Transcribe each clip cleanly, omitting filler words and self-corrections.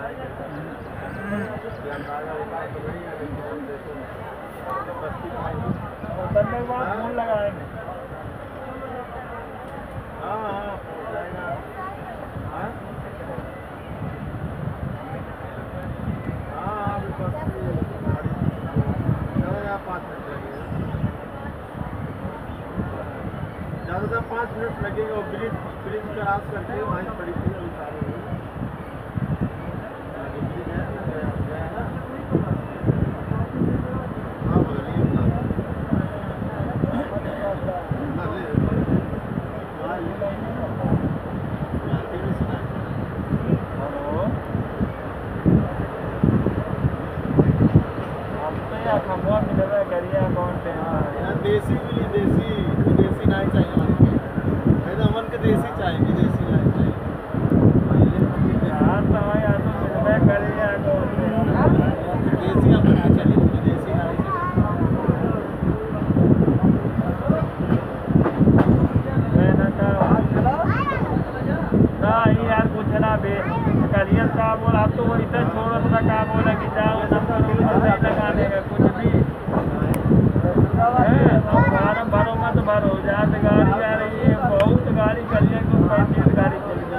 उतरने के बाद फोन लगाएंगे। हाँ हाँ हो जाएगा। हाँ हाँ अभी बस 5 मिनट लगेगा, ज़्यादा से 5 मिनट लगेगा। और ब्रिज क्रॉस करके वहीं पड़ी थी अभी सारी हुई। ब्रिज है ना, गया ना। हाँ बोलिए देसी मिली, देसी नाई चाहिए हमारे। अमन के देसी चाहिए, विदेशी नाई चाहिए। देसी अपन की चली, विदेशी नाई नहीं यार पूछना बे करियर का बोला तो वो इधर छोड़ो तो का बोला कि जाओ लगाने का कुछ भी फार्म भरो मत भरो। जहाँ से गाड़ी आ रही है बहुत गाड़ी करिए तो 35 गाड़ी चल रही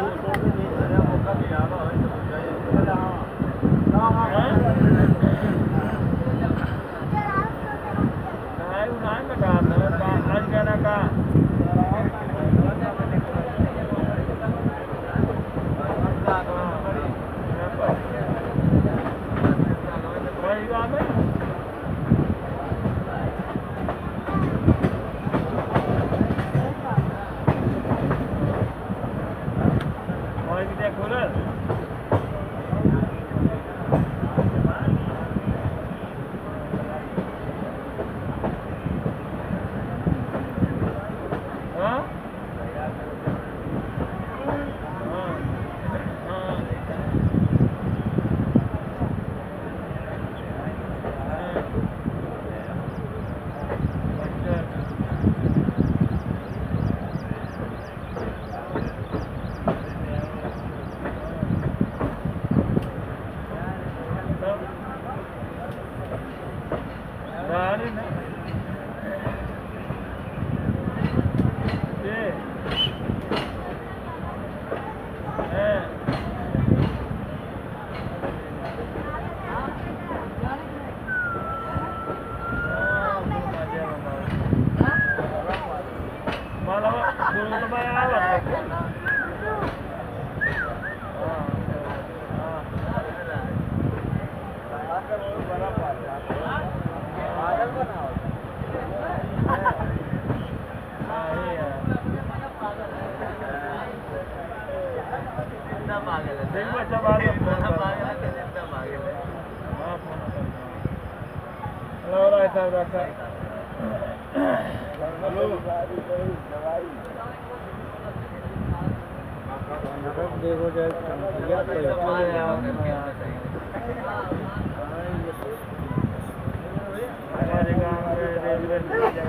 देखो जाए हमारे गाँव में रेलवे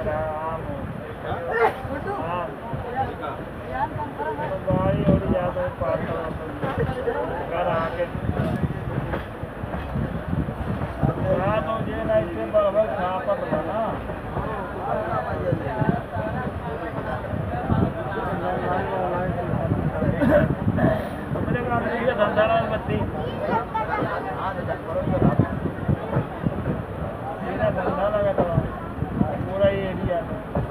गाड़ी और ज़्यादा पास घर आके मुझे ना इससे बराबर छापत बना धंधा बत्ती धंधा लगा था पूरा ये एरिया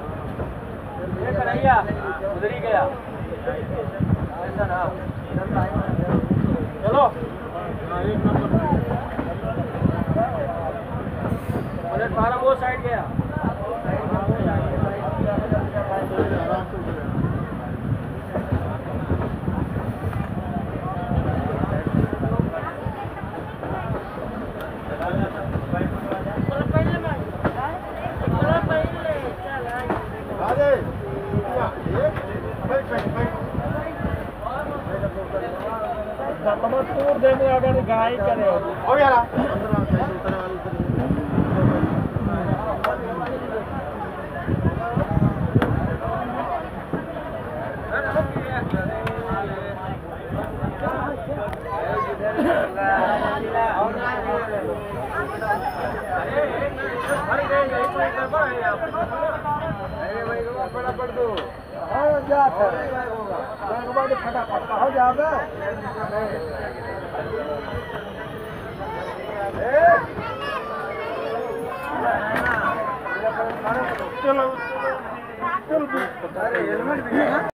उधर ही गया चलो प्लेटफार्म वो साइड गया तूर देने अगर गाय करे हो गया ना पड़ दो हाँ जा फटाफट हो जाओगे चलो चल